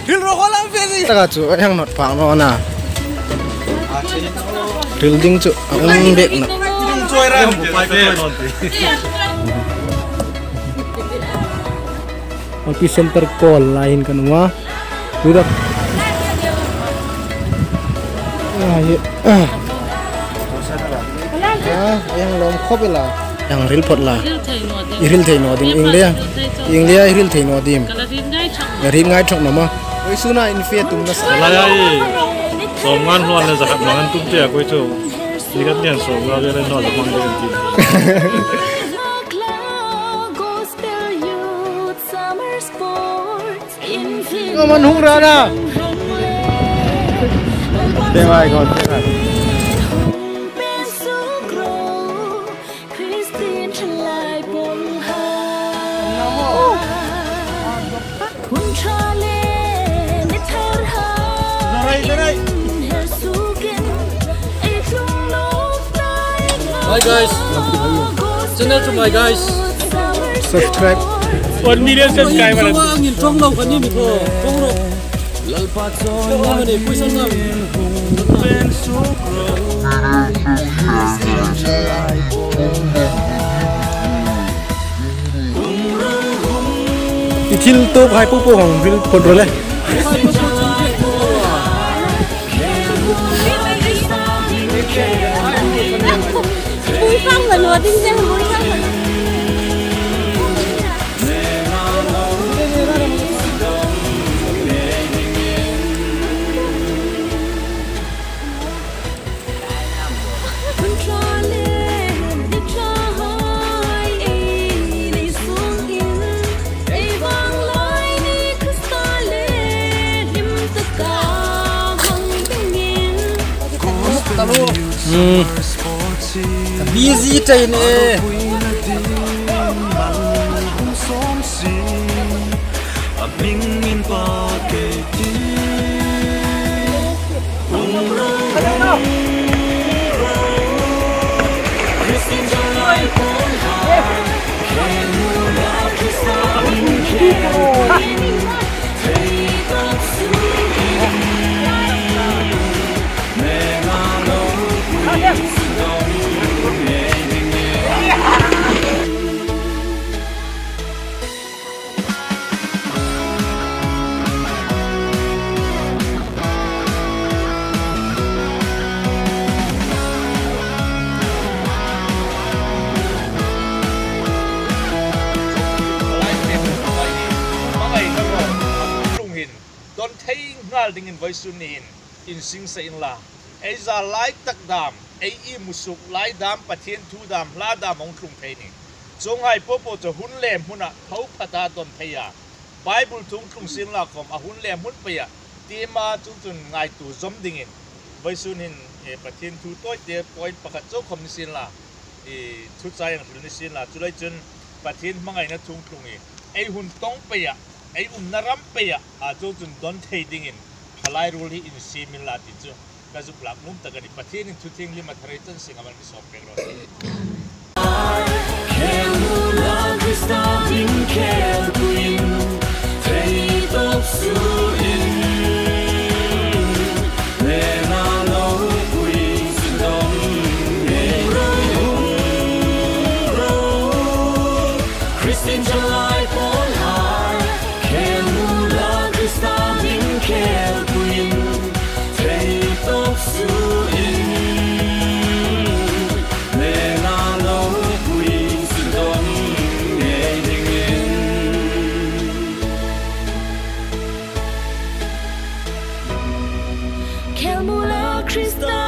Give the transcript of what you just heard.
Ril rokolan fezi. Taka chu yang not phang no na. Ril ding chu ang dek na. Joy ra. Epicenter call lain kan wa. Sudah. Yang lom khop lah. Yang ril pot lah. Ril thei no ding India ril thei no dim. Ril ngai chok nama. Oi suna infe tum na sa. Lai soman hon na zakat mangan tum te koi chu. Ligat nian som ga le no la mang de tin. Ngaman hung ra na. Demai kon. Hi guys, channel to my guys. Subscribe. 1 million subscriber. Angin trong lâu kan ni mi tho. Trong ro. Lalpa choi na ni puisan na. Itil to hai pu hong vil pot ro le. Mũi phong là lúa tinh ra mũi phong là Busy train eh. Dingin voi sunin in sing sa in la ai za lai tak dam ai I musuk lai dam pathian thu dam la dam ong thung thei ni chong hai popo cho hun lem huna thau phata don theya bible thung thung sin la kom a hun lem hun peya tima chung chun ngai tu zom dingin voi sunin e pathian thu toy te point pakhat cho khom ni sin la e thu chai ang ni sin la chulai chun pathian mangai na thung thung e ai hun tong peya ai naram peya a cho chun don thei dingin halai ruli in simila tichu kazu plak num tagani pathin in thuting lima thare chan singa man bi sop pegro Kelmula Krista